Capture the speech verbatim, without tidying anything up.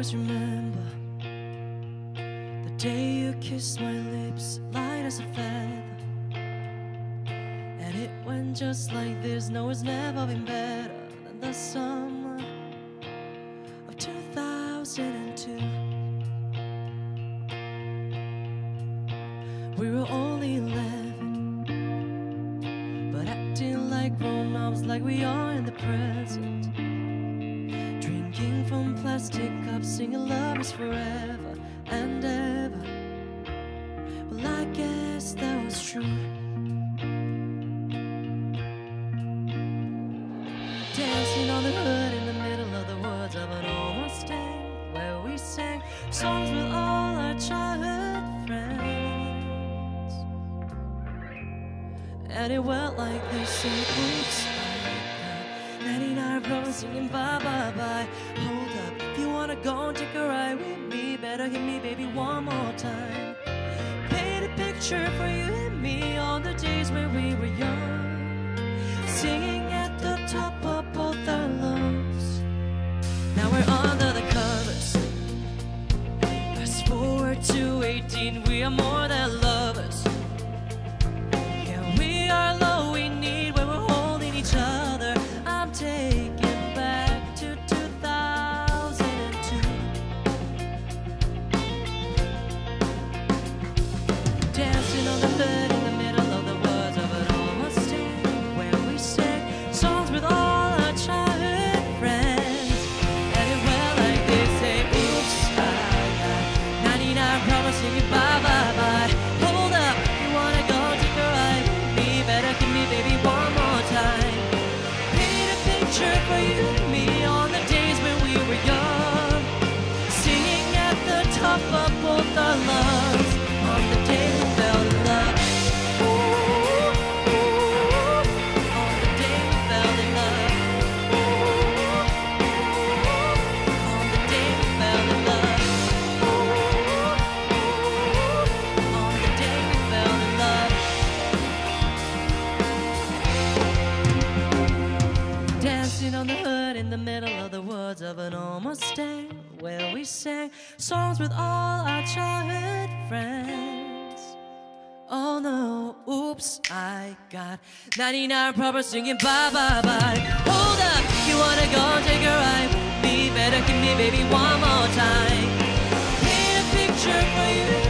always remember the day you kissed my lips, light as a feather. And it went just like this. No, it's never been better than the summer of two thousand two. We were only eleven, but acting like grown-ups, like we are in the present. Drinking from plastic cups, singing love is forever and ever. Well, I guess that was true. Dancing on the hood in the middle of the woods of an old Mustang, where we sang songs with all our childhood friends. And it went like this, so oops, ninety-nine problems singing bye bye bye. Hold up, if you wanna go and take a ride with me, better hit me baby one more time. Paint a picture for you and me on the days when we were young, singing at the top of both our lungs. Now we're under the covers. Fast forward to eighteen, we are more than lovers. Yeah, we are all we need when we're holding each other. I'm taking back to two thousand two. Dancing on the hood in the middle of the woods of an old Mustang, where we sang songs with all our childhood friends. And it went like this, say oops, I got ninety-nine problems singing bye bye bye. Hold up, you wanna go take a ride with me, better give me baby one more time. Paint a picture for you and me on the days when we were young, singing at the top of both our lungs on the day we fell in love. Ooh, ooh, on the day we fell in love. Ooh, on the day we fell in love. Ooh, on the day we fell in love. Dancing on the hood in the middle of the woods of an old Mustang, where we sang songs with all our childhood friends. Oh no, oops, I got ninety-nine problems singing bye bye bye. Hold up, you wanna go take a ride with me, better give me baby one more time. Paint a picture for you